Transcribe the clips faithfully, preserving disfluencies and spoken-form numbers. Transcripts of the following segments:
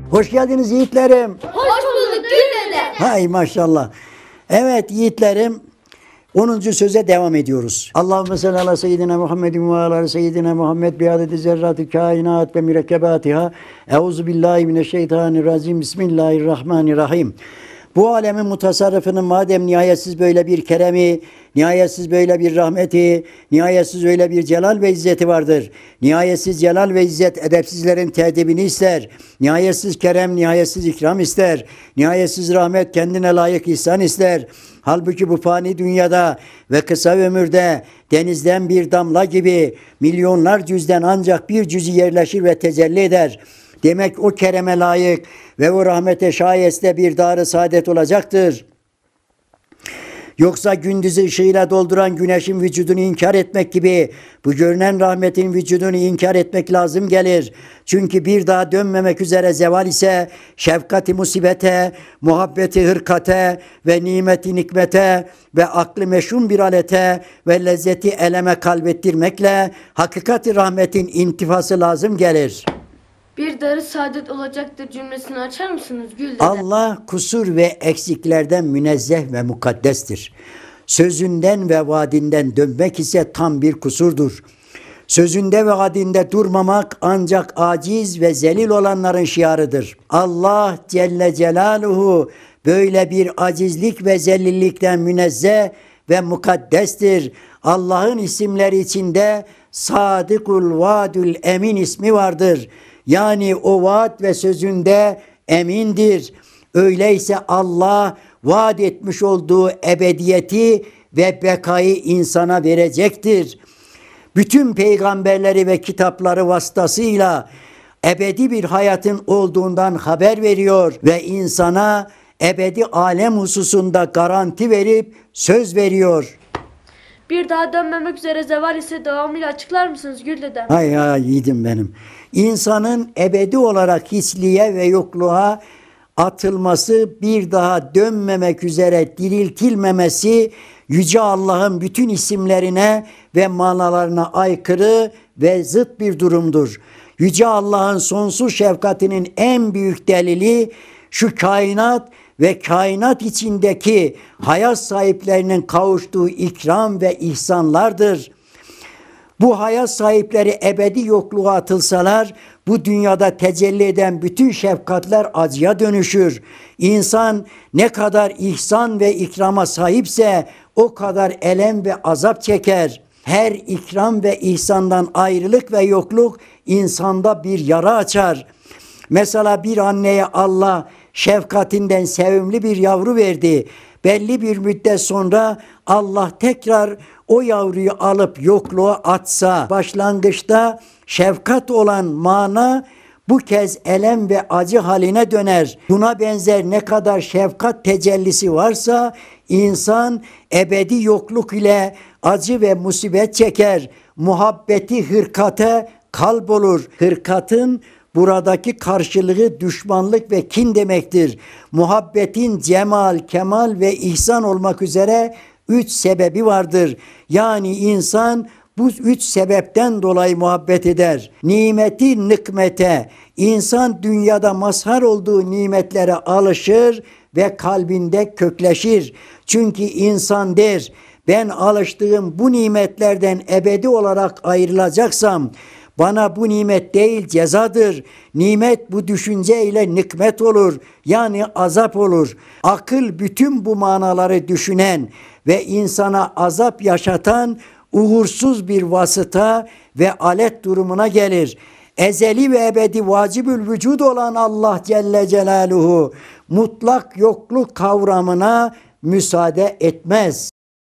Hoş geldiniz yiğitlerim. Hoş bulduk Gül dede. Hay maşallah. Evet yiğitlerim, onuncu söze devam ediyoruz. Allahümme salli ala seyyidina Muhammedin ve ala seyyidina Muhammed bi adedi zerratü kainat ve mürekkebatiha. Euzu billahi mineşşeytanirracim. Bismillahirrahmanirrahim. Bu alemin mutasarrıfının madem nihayetsiz böyle bir keremi, nihayetsiz böyle bir rahmeti, nihayetsiz öyle bir celal ve izzeti vardır. Nihayetsiz celal ve izzet edepsizlerin tedibini ister. Nihayetsiz kerem, nihayetsiz ikram ister. Nihayetsiz rahmet kendine layık ihsan ister. Halbuki bu fani dünyada ve kısa ömürde denizden bir damla gibi milyonlar cüzden ancak bir cüzü yerleşir ve tecelli eder. Demek o kereme layık ve o rahmete şayeste bir dar-ı saadet olacaktır. Yoksa gündüzü ışığıyla dolduran güneşin vücudunu inkar etmek gibi bu görünen rahmetin vücudunu inkar etmek lazım gelir. Çünkü bir daha dönmemek üzere zeval ise şefkati musibete, muhabbeti hırkate ve nimeti nikmete ve aklı meşhum bir alete ve lezzeti eleme kalbettirmekle hakikati rahmetin intifası lazım gelir. Bir darı saadet olacaktır cümlesini açar mısınız Gül dede? Allah kusur ve eksiklerden münezzeh ve mukaddestir. Sözünden ve vaadinden dönmek ise tam bir kusurdur. Sözünde ve vaadinde durmamak ancak aciz ve zelil olanların şiarıdır. Allah Celle Celaluhu böyle bir acizlik ve zelillikten münezzeh ve mukaddestir. Allah'ın isimleri içinde Sadıkul Vadül Emin ismi vardır. Yani o vaat ve sözünde emindir. Öyleyse Allah vaat etmiş olduğu ebediyeti ve bekayı insana verecektir. Bütün peygamberleri ve kitapları vasıtasıyla ebedi bir hayatın olduğundan haber veriyor ve insana ebedi alem hususunda garanti verip söz veriyor. Bir daha dönmemek üzere zeval ise devamıyla açıklar mısınız Gül dede? Hay hay yiğidim benim. İnsanın ebedi olarak hiçliğe ve yokluğa atılması, bir daha dönmemek üzere diriltilmemesi Yüce Allah'ın bütün isimlerine ve manalarına aykırı ve zıt bir durumdur. Yüce Allah'ın sonsuz şefkatinin en büyük delili şu kainat ve kainat içindeki hayat sahiplerinin kavuştuğu ikram ve ihsanlardır. Bu hayat sahipleri ebedi yokluğa atılsalar, bu dünyada tecelli eden bütün şefkatler acıya dönüşür. İnsan ne kadar ihsan ve ikrama sahipse o kadar elem ve azap çeker. Her ikram ve ihsandan ayrılık ve yokluk insanda bir yara açar. Mesela bir anneye Allah şefkatinden sevimli bir yavru verdi. Belli bir müddet sonra Allah tekrar o yavruyu alıp yokluğa atsa, başlangıçta şefkat olan mana bu kez elem ve acı haline döner. Buna benzer ne kadar şefkat tecellisi varsa insan ebedi yokluk ile acı ve musibet çeker. Muhabbeti hırkate kalp olur. Hırkatın buradaki karşılığı düşmanlık ve kin demektir. Muhabbetin cemal, kemal ve ihsan olmak üzere üç sebebi vardır. Yani insan bu üç sebepten dolayı muhabbet eder. Nimeti nikmete, insan dünyada mazhar olduğu nimetlere alışır ve kalbinde kökleşir. Çünkü insan der, ben alıştığım bu nimetlerden ebedi olarak ayrılacaksam, bana bu nimet değil cezadır. Nimet bu düşünceyle nikmet olur. Yani azap olur. Akıl bütün bu manaları düşünen ve insana azap yaşatan uğursuz bir vasıta ve alet durumuna gelir. Ezeli ve ebedi vacibül vücud olan Allah Celle Celaluhu mutlak yokluk kavramına müsaade etmez.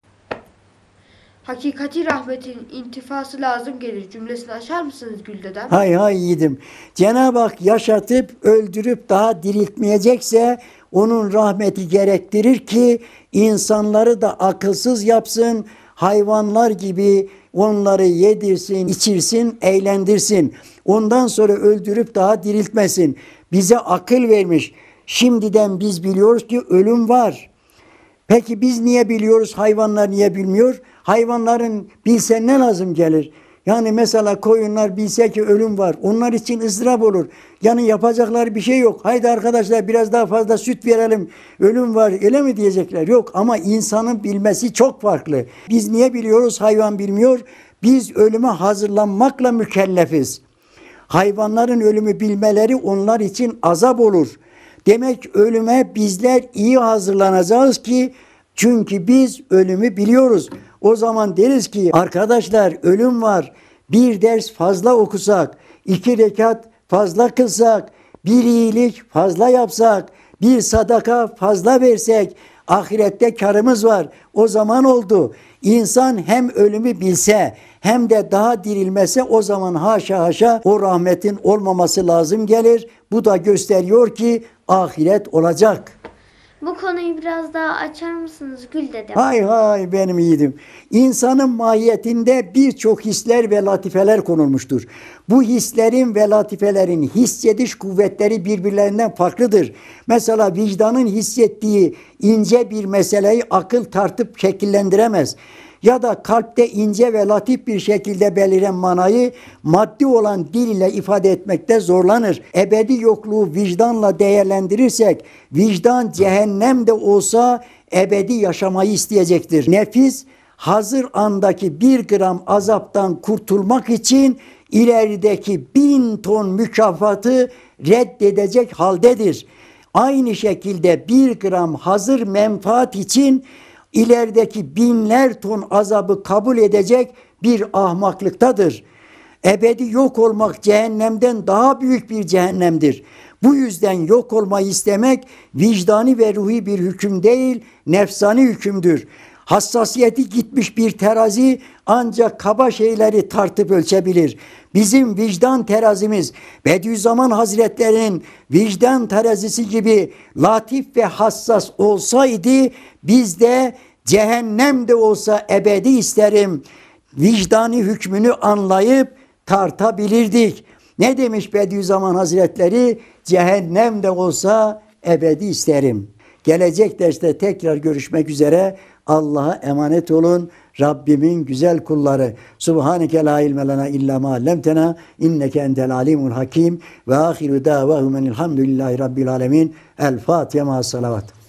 Hakikati rahmetin intifası lazım gelir cümlesini açar mısınız Gül dedem? Hay hay yiğidim. Cenab-ı Hak yaşatıp öldürüp daha diriltmeyecekse onun rahmeti gerektirir ki insanları da akılsız yapsın, hayvanlar gibi onları yedirsin, içirsin, eğlendirsin. Ondan sonra öldürüp daha diriltmesin. Bize akıl vermiş. Şimdiden biz biliyoruz ki ölüm var. Peki biz niye biliyoruz, hayvanlar niye bilmiyor? Hayvanların bilse ne lazım gelir? Yani mesela koyunlar bilse ki ölüm var. Onlar için ızdırap olur. Yani yapacakları bir şey yok. Haydi arkadaşlar biraz daha fazla süt verelim. Ölüm var öyle mi diyecekler? Yok ama insanın bilmesi çok farklı. Biz niye biliyoruz? Hayvan bilmiyor. Biz ölüme hazırlanmakla mükellefiz. Hayvanların ölümü bilmeleri onlar için azap olur. Demek ölüme bizler iyi hazırlanacağız ki çünkü biz ölümü biliyoruz. O zaman deriz ki arkadaşlar ölüm var. Bir ders fazla okusak, iki rekat fazla kılsak, bir iyilik fazla yapsak, bir sadaka fazla versek ahirette karımız var. O zaman oldu. İnsan hem ölümü bilse hem de daha dirilmese o zaman haşa haşa o rahmetin olmaması lazım gelir. Bu da gösteriyor ki ahiret olacak. Bu konuyu biraz daha açar mısınız Gül dedem? Hay hay benim yiğidim. İnsanın mahiyetinde birçok hisler ve latifeler konulmuştur. Bu hislerin ve latifelerin hissediş kuvvetleri birbirlerinden farklıdır. Mesela vicdanın hissettiği ince bir meseleyi akıl tartıp şekillendiremez. Ya da kalpte ince ve latif bir şekilde beliren manayı maddi olan dil ile ifade etmekte zorlanır. Ebedi yokluğu vicdanla değerlendirirsek, vicdan cehennem de olsa ebedi yaşamayı isteyecektir. Nefis hazır andaki bir gram azaptan kurtulmak için ilerideki bin ton mükafatı reddedecek haldedir. Aynı şekilde bir gram hazır menfaat için ilerideki binler ton azabı kabul edecek bir ahmaklıktadır. Ebedi yok olmak cehennemden daha büyük bir cehennemdir. Bu yüzden yok olmayı istemek vicdani ve ruhi bir hüküm değil, nefsani hükümdür. Hassasiyeti gitmiş bir terazi ancak kaba şeyleri tartıp ölçebilir. Bizim vicdan terazimiz Bediüzzaman Hazretleri'nin vicdan terazisi gibi latif ve hassas olsaydı biz de cehennem de olsa ebedi isterim vicdani hükmünü anlayıp tartabilirdik. Ne demiş Bediüzzaman Hazretleri? Cehennem de olsa ebedi isterim. Gelecek derste tekrar görüşmek üzere. Allah'a emanet olun. Rabbimin güzel kulları. Subhaneke la ilme lena illa ma allamtena inneke entel alimul hakim ve ahiru davahum enilhamdülillahi rabbil alemin. El Fatiha ma salavat.